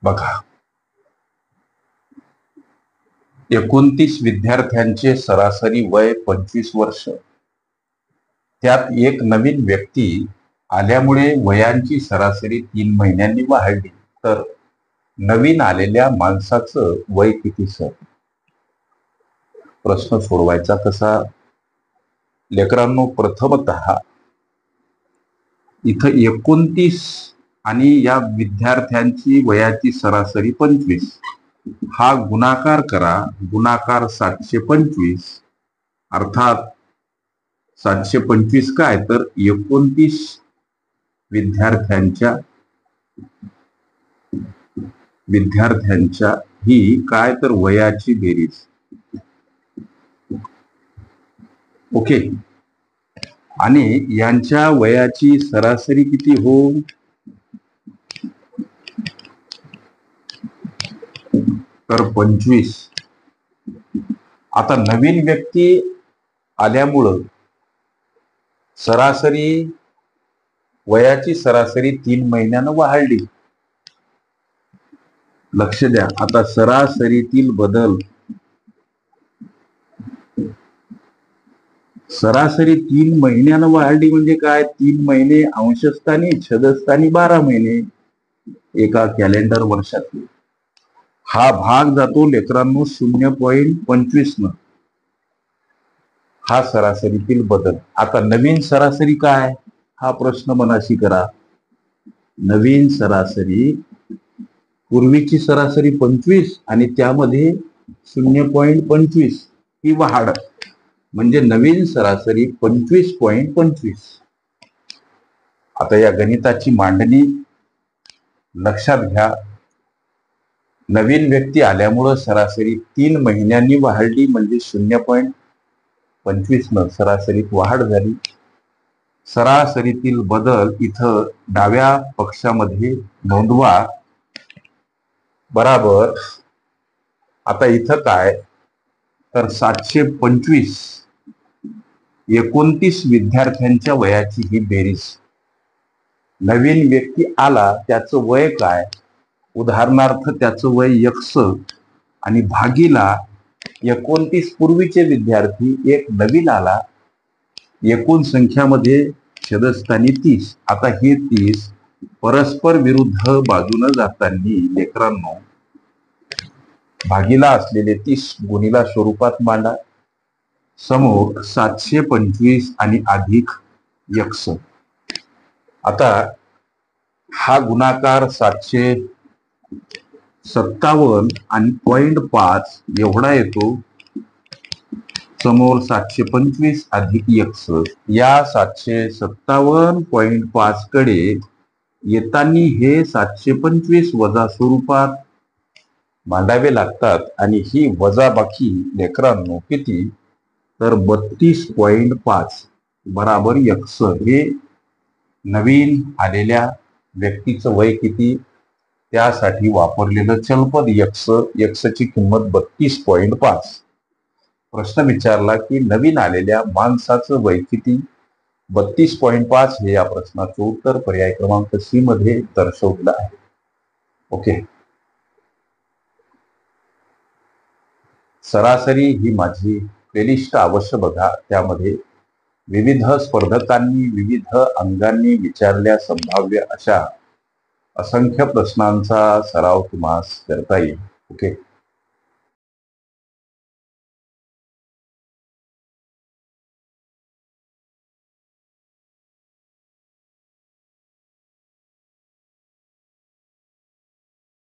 बघा, 29 विद्यार्थ्यांचे सरासरी वय 25 वर्ष. त्यात एक नवीन व्यक्ती आल्यामुळे वयांची सरासरी 3 महिन्यांनी वाढली. तर नवीन आलेल्या माणसाचं वय किती सर? प्रश्न सोडवायचा कसा? लेकरांनो, प्रथमतः इथं 29 आणि या विद्यार्थ्यांची वयाची सरासरी 25 हा गुणाकार करा. गुणाकार 725 अर्थात 725 काय तर 29 विद्यार्थ्यांच्या ही काय तर वयाची बेरीज. ओके, आणि यांच्या वयाची सरासरी किती हो? तर 25. आता नवीन व्यक्ती आल्यामुळं सरासरी वयाची सरासरी 3 महिन्यानं वाढली. लक्ष द्या, आता सरासरीतील बदल. सरासरी 3 महिन्यानं वाढली म्हणजे काय? 3 महिने अंशस्थानी छदस्थानी 12 महिने एका कॅलेंडर वर्षातले. हा भाग जातो लेकरांनो 0.25 न. हा सरासरीतील बदल. आता नवीन सरासरी काय हा प्रश्न मनाशी करा. नवीन सरासरी, पूर्वीची सरासरी 25 आणि त्यामध्ये 0.25 ही वाढ, म्हणजे नवीन सरासरी 25.25. आता या गणिताची मांडणी लक्षात घ्या. नवीन व्यक्ती आल्यामुळं सरासरी 3 महिन्यांनी वाढली म्हणजे 0.25 न सरासरीत वाढ झाली. सरासरीतील बदल इथं डाव्या पक्षामध्ये नोंदवा. बराबर. आता इथं काय तर 725 29 विद्यार्थ्यांच्या वयाची ही बेरीज. नवीन व्यक्ती आला त्याचं वय काय? उदाहरणार्थ त्याचं वय x आणि भागीला 29 पूर्वीचे विद्यार्थी, एक नवीन आला, एकूण संख्यामध्ये छदस्थानी 30. आता हे 30 परस्पर विरुद्ध बाजूने जाताना लेकरांनो भागीला असलेले 30 गुणिला स्वरूपात मांडा. समोर 725 आणि अधिक x. आता हा गुणाकार 757 आणि 0.5 एवढा येतो. समोर 725 अधिक x. या 757.5 कडे येताना हे 725 वजा स्वरूपात मांडावे लागतात आणि ही वजाबाकी लेकरांनो किती तर 32.5 बराबर x. हे नवीन आलेल्या व्यक्तीचं वय किती त्यासाठी वापरलेलं चलपद x ची किंमत 32.5. प्रश्न विचारला की नवीन आलेल्या माणसाचं वय किती? 32.5 हे या प्रश्नाचं उत्तर पर्याय क्रमांक सी मध्ये दर्शवलेलं आहे. ओके, सरासरी ही माझी प्लेलिस्ट अवश्य बघा. त्यामध्ये विविध स्पर्धकांनी विविध अंगांनी विचारल्या संभाव्य अशा असंख्य प्रश्नांचा सराव तुम्हाला करता येईल. ओके.